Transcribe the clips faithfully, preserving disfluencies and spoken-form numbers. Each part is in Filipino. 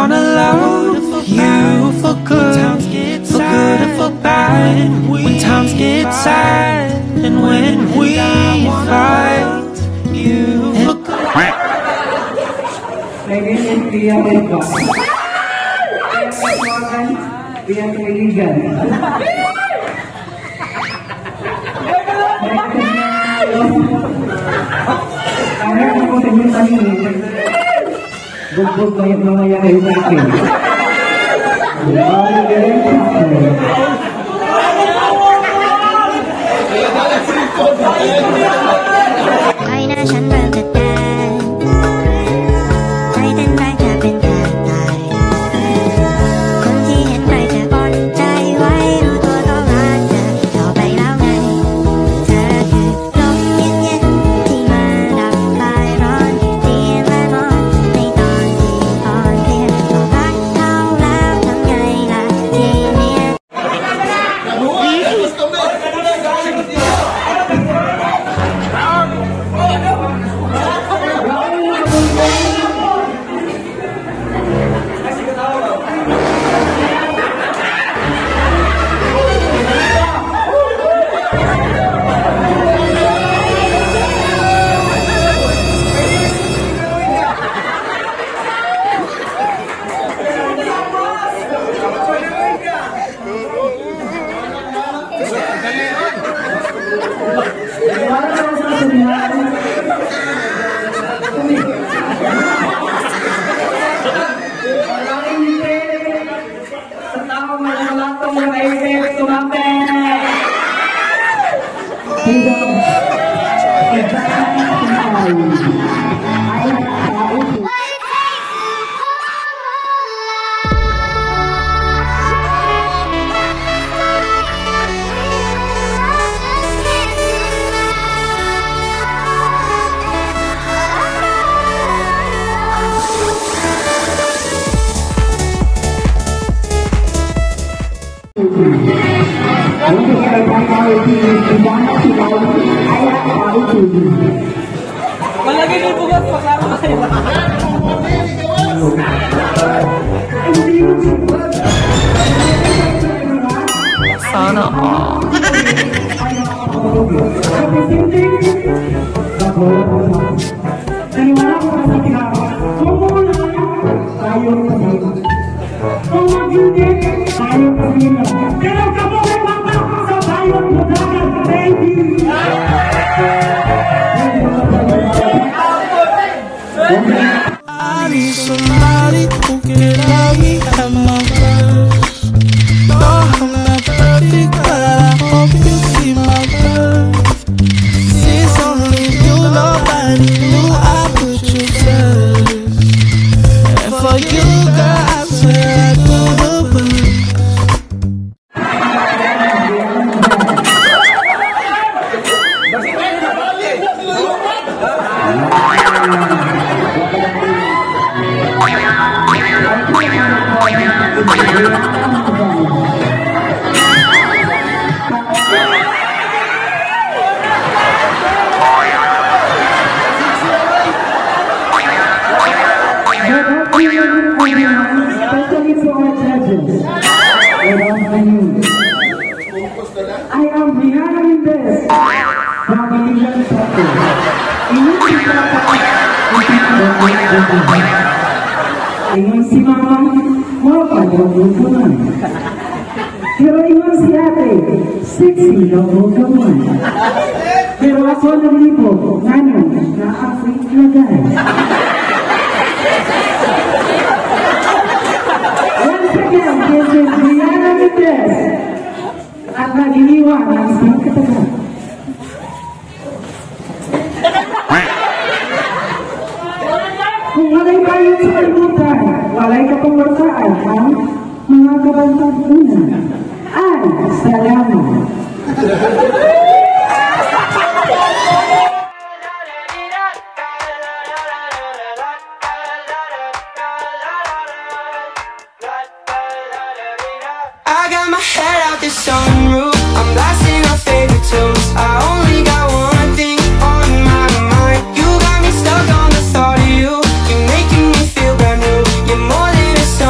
wanna love you for good, for good or for bad. When times get sad and when we fight, you for good. Naging Pia Beba. Pia Kaibigan. Kaya ako sa inyo kami, bugbog na yung mga yahay natin. Ay naฉันเริ่มจะแดงใจเต้นแรงแทบเป็นแทบตายคนที่เห็นไปจะอ่อนใจไว้รู้ตัวก็รักเธอเข้าไปแล้วไงเธอคือลมเย็นๆที่มาดับคลายร้อนเรียนและนอนในตอนที่อ่อนเพลียก็รักเขาแล้วทำไงล่ะทีเนี้ย Malagay mo bugat paklaro kayo. Sana all. I need somebody who can love me at my worst. No, I'm not perfect, but I hope you see my worth. It's only you, nobody knew I put you first. And for you, girl, I swear I do the worst. Especially for our judges. I am Rihanna Mendes from Baligan Sector. Ingon si Papa, ingon si Mama, wapa daw bukunan. Pero ingon si Ate, sexy daw bukunan. Pero ako nalipo, ngayon, na-Afrik na guys. Once again, this is Rihanna Mendes at naginiwan ng isang katagal. Kung walay kayo sa kalimutan, walay kapangwartaan ang mga kabantang una ay salamat. I got my head out the sunroof, I'm blasting our favorite tunes. I only got one thing on my mind. You got me stuck on the thought of you. You're making me feel brand new. You're more than a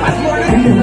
Thank you.